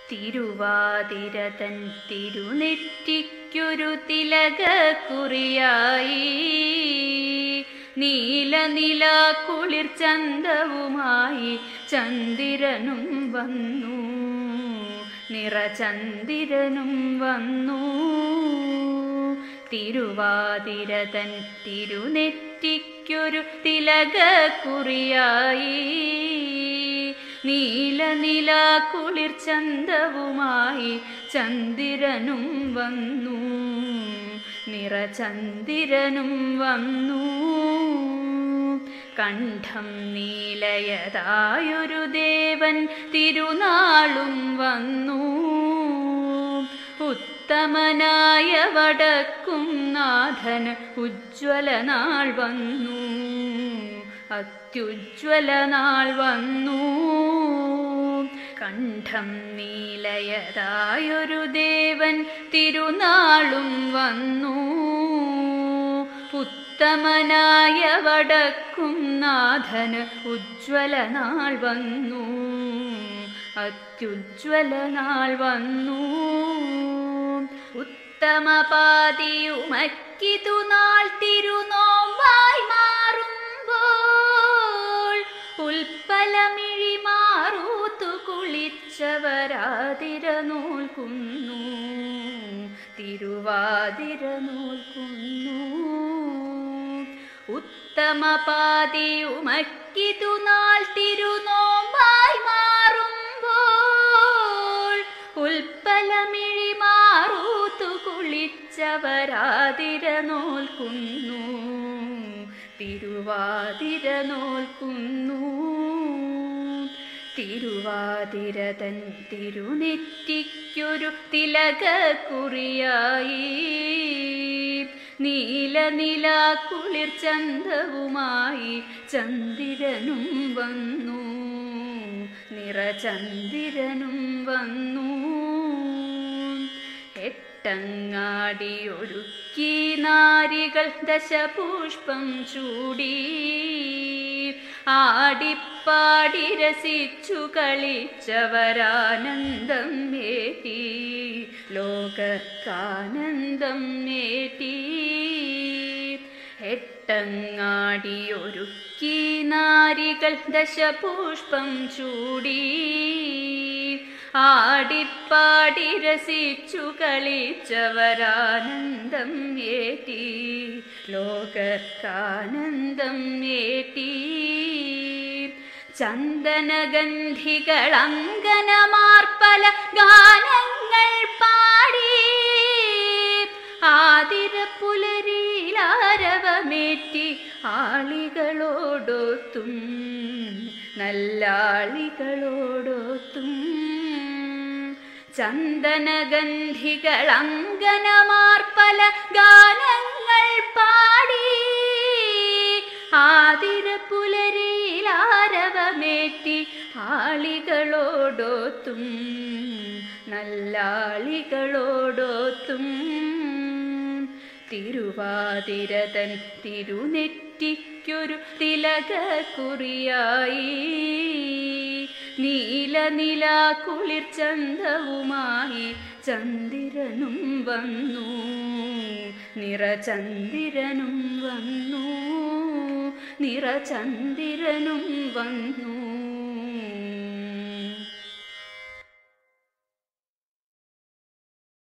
തിരുവാതിരതൻ തിരുനെറ്റിക്കൊരു തിലകക്കുറിയായി നീല കുളിർ ചന്തവുമായി ചന്ദ്രനും വന്നു, നിറചന്ദ്രനും വന്നു. തിരുവാതിരതൻ തിരുനെറ്റിക്കൊരു തിലകക്കുറിയായി നീല കുളിർ ചന്തവുമായി ചന്ദ്രനും വന്നു, നിറചന്ദ്രനും വന്നു. കണ്ഠം നീലയതായൊരു ദേവൻ തിരുനാളും വന്നു, ഉത്തമനായ വടക്കും നാഥന് ഉജ്ജ്വല നാൾ വന്നു, അത്യുജ്വല നാൾ വന്നു. കണ്ഠം നീലയതായൊരു ദേവൻ തിരുനാളും വന്നു, ഉത്തമനായ വടക്കും നാഥന് ഉജ്ജ്വല നാൾ വന്നു, അത്യുജ്വല നാൾ വന്നു. ഉത്തമപാതിയുമക്കിതു നാൾ തിരുനോമ്പായി മാറുമ്പോൾ ഉൽപ്പലമിഴി മാറൂത്തു കുളിച്ചവരാതിര നോൽക്കുന്നു, തിരുവാതിര നോൽക്കുന്നു. ഉത്തമപാതിയുമക്കിതു നാൾ തിരുനോമ്പായി മാറുമ്പോൾ ഉൽപ്പലമിഴി മാറൂത്തു കുളിച്ചവരാതിര നോൽക്കുന്നു, തിരുവാതിര നോൽക്കുന്നു. തിരുവാതിരതൻ തിരുനെറ്റിക്കൊരു തിലകക്കുറിയായി നീല കുളിർ ചന്തവുമായി ചന്ദ്രനും വന്നു, നിറചന്ദ്രനും വന്നു. എട്ടങ്ങാടിയൊരുക്കി നാരികൾ ദശപുഷ്പം ചൂടി ആടിപ്പാടി രസിച്ചു കളിച്ചവരാനന്ദം ഏറ്റി, ലോകക്കാനന്ദം ഏറ്റി. എട്ടങ്ങാടിയൊരുക്കി നാരികൾ ദശപുഷ്പം ചൂടി ആടിപ്പാടി രസിച്ചു കളിച്ചവരാനന്ദം ഏറ്റി, ലോകക്കാനന്ദം ഏറ്റി. ചന്ദനഗന്ധികളങ്കനമാർപ്പല ഗാനങ്ങൾ പാടി ആതിരപ്പുലരിയിലാരവമേറ്റി ആളികളോടൊത്തും നല്ലാളികളോടൊത്തും. ചന്ദനഗന്ധികളങ്കനമാർപ്പല ഗാനങ്ങൾ പാടി ആതിരപ്പുലരിയിലാരവമേറ്റി ആളികളോടൊത്തും നല്ലാളികളോടൊത്തും. തിരുവാതിരതൻ തിരുനെറ്റിക്കൊരു തിലകക്കുറിയായി നീല കുളിർ ചന്തവുമായി ചന്ദ്രനും വന്നു, നിറചന്ദ്രനും വന്നു, നിറചന്ദ്രനും വന്നു.